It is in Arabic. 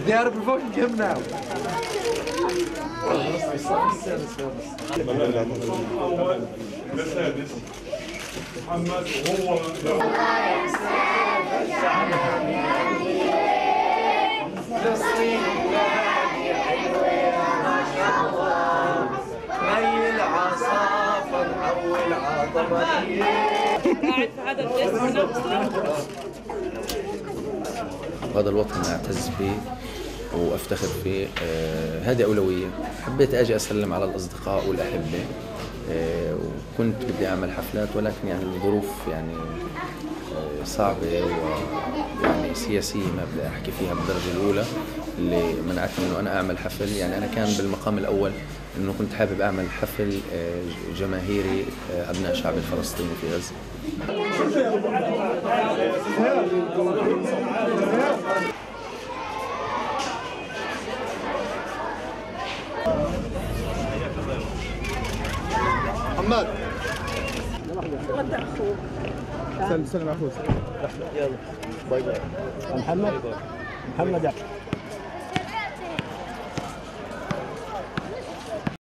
They are provoking him now. محمد هو فلسطين بلادي حلوة ما شاء الله ميل عصافر حول عطبية. قاعد في هذا الجسم هذا الوطن أعتز فيه وافتخر فيه. هذه أولوية. حبيت أجي أسلم على الأصدقاء والأحبة، وكنت بدي أعمل حفلات ولكن يعني الظروف يعني صعبة ويعني سياسية ما بدي أحكي فيها بالدرجة الأولى اللي منعتني إنه أنا أعمل حفل. يعني أنا كان بالمقام الأول إنه كنت حابب أعمل حفل جماهيري أبناء الشعب الفلسطيني في غزة. محمد سلم اخوك. يلا باي باي. محمد